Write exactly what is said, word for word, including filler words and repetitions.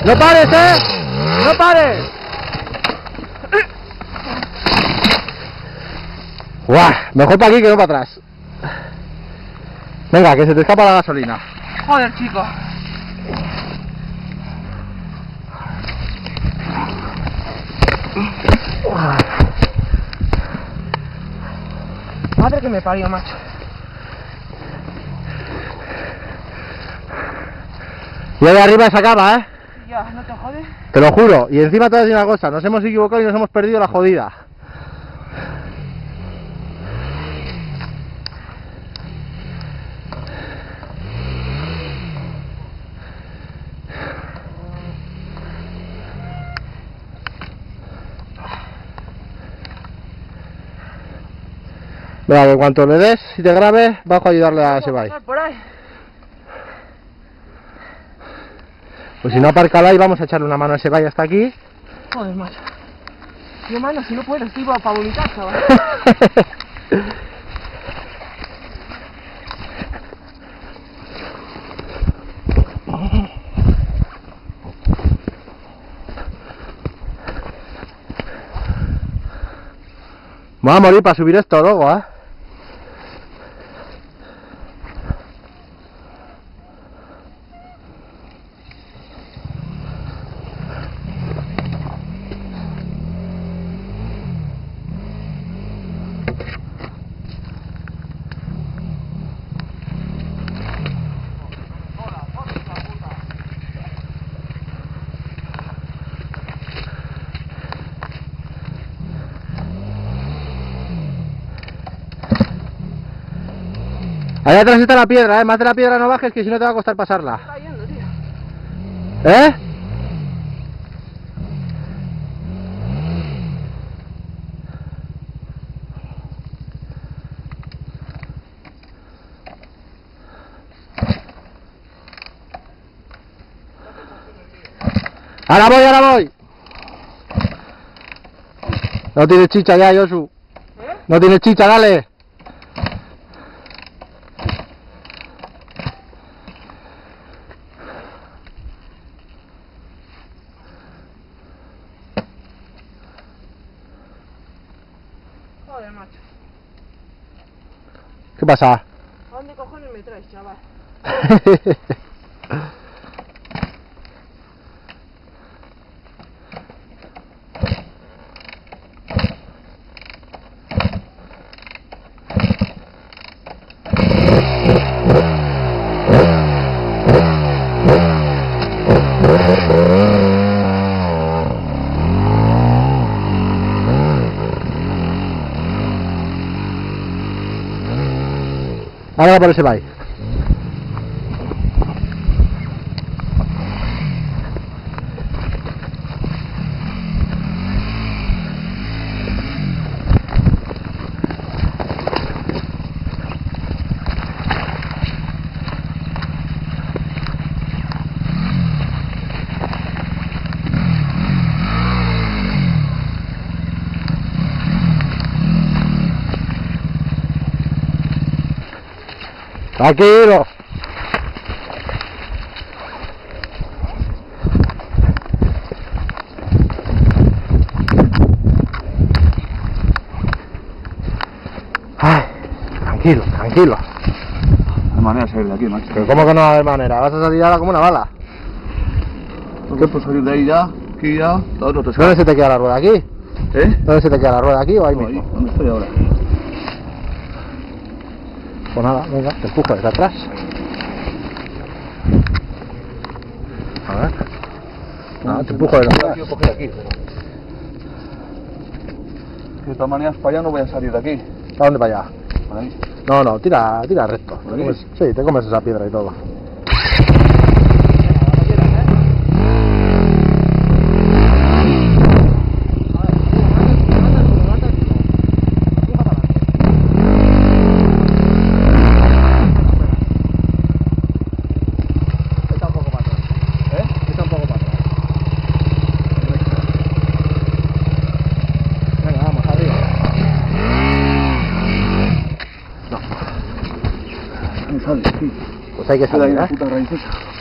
¡No pares, eh! ¡No pares! ¡Guau! Mejor para aquí que no para atrás. Venga, que se te escapa la gasolina. Joder, chico. Madre que me parió, macho. Y ahí arriba se acaba, ¿eh? Ya, no te jodes. Te lo juro. Y encima te voy a decir una cosa. Nos hemos equivocado y nos hemos perdido la jodida. Venga, que en cuanto le des y te grabes, bajo a ayudarle a Sebai. Por ahí. Pues si no, apárcala y vamos a echarle una mano a Sebai hasta aquí. Joder, macho. Yo, mano, si no puedo, estoy para vomitar, chaval. Me voy a morir para subir esto luego, ¿eh? Allá atrás está la piedra, ¿eh? Más de la piedra no bajes, que si no te va a costar pasarla. Está cayendo, tío. ¿Eh? Ahora voy, ahora voy. No tienes chicha ya, Josu. ¿Eh? No tienes chicha, dale. Joder, macho. ¿Qué pasa? ¿A dónde cojones me traes, chaval? Ahora por ese bye. Tranquilo. Ay, tranquilo, tranquilo. No hay manera de salir de aquí, macho. Pero ¿cómo que no va a haber manera? Vas a salir ahora como una bala. ¿No puedo salir de ahí ya? Aquí ya, todo no te ¿Dónde sale. se te queda la rueda? ¿Aquí? ¿Eh? ¿Dónde se te queda la rueda? ¿Aquí o ahí No, mismo? ahí, ¿dónde estoy ahora? Pues nada, venga, te empujo desde atrás. A ver. Nada, te empujo desde atrás. Quiero coger aquí, pero... De todas maneras, para allá no voy a salir de aquí. ¿A dónde para allá? Por ahí. No, no, tira, tira recto. ¿Por Te aquí? comes- sí, te comes esa piedra y todo. Está un poco para atrás. ¿Eh? Está un poco para atrás. Venga, vamos, arriba. No sale, aquí. Pues hay que Sale ahí salir, la ¿eh? puta raíz esa.